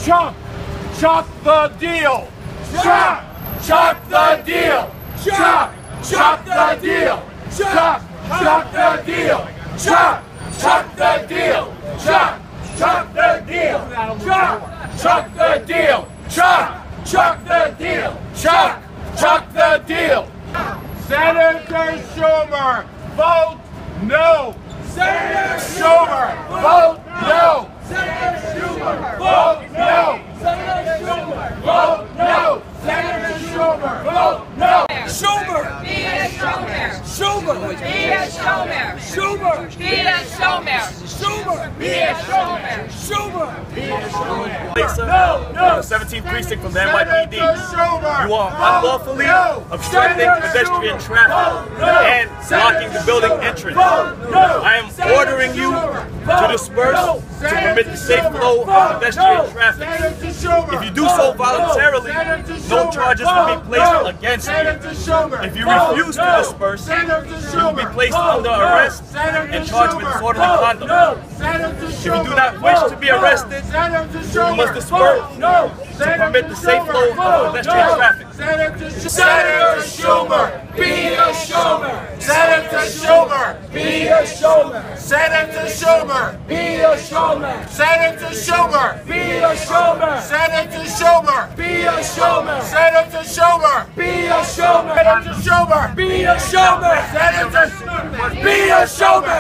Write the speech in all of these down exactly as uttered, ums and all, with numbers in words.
Chuck! Chuck the deal! Chuck! Chuck the deal! Chuck! Chuck the deal! Chuck! Chuck the deal! Chuck! Chuck the deal! Chuck! Chuck the deal! Chuck! Chuck the deal! Chuck! Chuck the deal! Chuck! Chuck the deal! Senator Schumer, vote no! Senator Schumer, vote no! Senator Schumer, vote no! Senator Schumer, vote no! Senator Schumer, vote no! Schumer! Be a Schumer! Schumer! Be a Schumer! Schumer! Be a Schumer! Schumer! Be a Schumer! Schumer! Be a Schumer! Lisa, No! No! seventeenth precinct from the N Y P D. Senator Schumer! You are unlawfully no. obstructing Senator pedestrian Schumer! traffic no. and blocking the building entrance. no. I am Senator ordering you Schumer! to disperse no. to permit the safe flow of pedestrian no. traffic. Senator Schumer! If you do so voluntarily, Senator no Schumer! charges will be placed no. against Senator you. Schumer! If you no. refuse to no. disperse, Senator you will Schumer! be placed no. under arrest Senator and charged with Schumer! disorderly no. conduct. No. Senator If Schumer! you do not wish no. to be arrested, Senator Schumer! you must disperse no. to permit the safe flow of pedestrian traffic. Senator Schumer! Be a Schumer! Senator Schumer! Be a Schumer! Senator Schumer! Be a Schumer! Senator Schumer! Be a Schumer! Senator Schumer! Be a Schumer! Senator Schumer! Be a Schumer! Senator Schumer! Be a Schumer! Senator Schumer! Be a Schumer!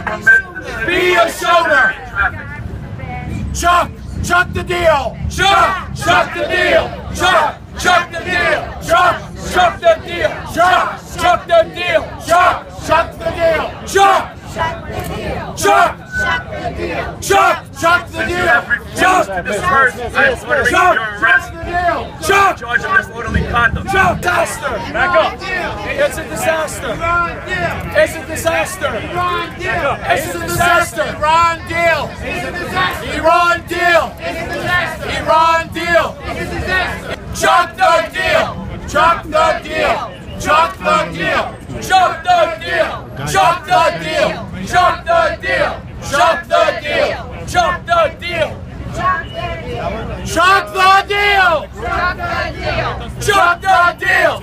Be a Schumer! Chuck! Chuck the deal! Chuck! Chuck the deal! Chuck! Chuck the deal! Chuck! Chuck the deal! Chuck! Chuck the deal! Chuck! Chuck the deal! Chuck! Chuck! Chuck! Chuck the deal! Chuck! To disperse, I am ordering Chuck! your arrest. Chuck! Charge of disorderly conduct. Chuck! Disaster! Back up. It's a disaster! It's a disaster! It's a disaster! Iran deal! Iran deal! Iran deal! Chuck the deal! Chuck the deal! Chuck the deal! Chuck the deal! Chuck the deal! Chuck the deal! Chuck the deal! Chuck the deal! Chuck the deal! Chuck the deal!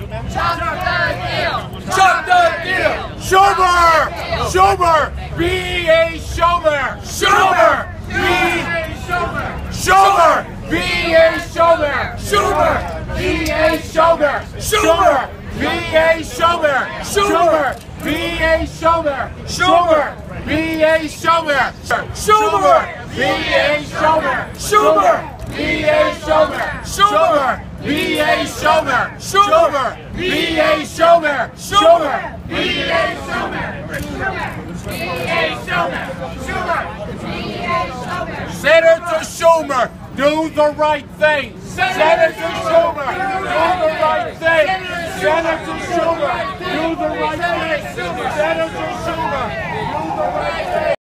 Chuck the deal! Schumer! Schumer! Be a Schumer! Schumer! Be Schumer! Be a Schumer! Schumer! Be a Schumer! Schumer! Be a Schumer! Schumer! Be a Schumer! Schumer! Be a Schumer! Schumer! Be a Schumer! Schumer! Be a Schumer! Schumer! Be a Schumer! Schumer! Be a Schumer! Schumer! Be a Schumer! Senator Schumer, do the right thing! Senator Schumer, do the right thing! Senator Schumer, do the right thing! Senator